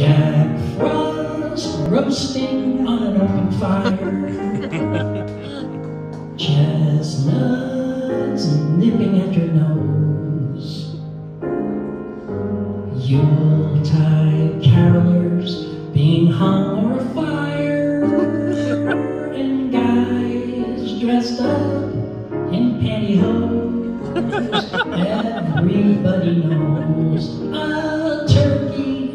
Jack Frost roasting on an open fire. Chestnuts nipping at your nose. Yuletide carolers being hung over fire. And guys dressed up in pantyhose. Everybody knows a turkey.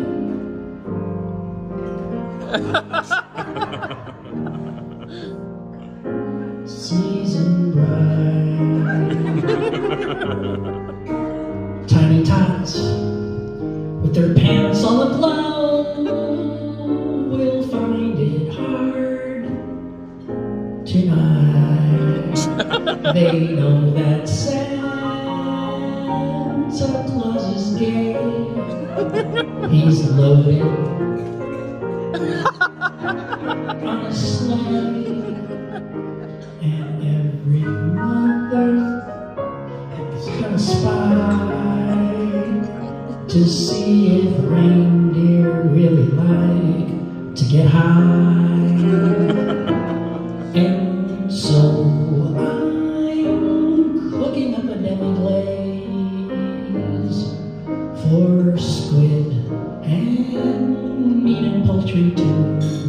Season bright. Tiny tots with their pants all aglow will find it hard tonight. They know that Santa Claus is gay. He's loaded on a sleigh, and every mother is gonna spy to see if reindeer really like to get high. And so I'm cooking up a demi-glaze for squid and meat and poultry too.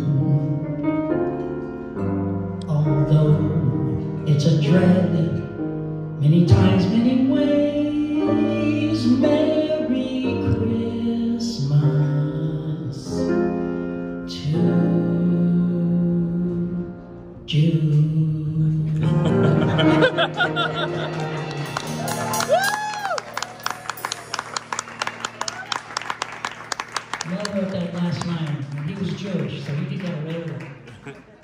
Although it's a dread, many times, many ways. Merry Christmas to June. Mel wrote that last line. He was Jewish, so he could get away with it.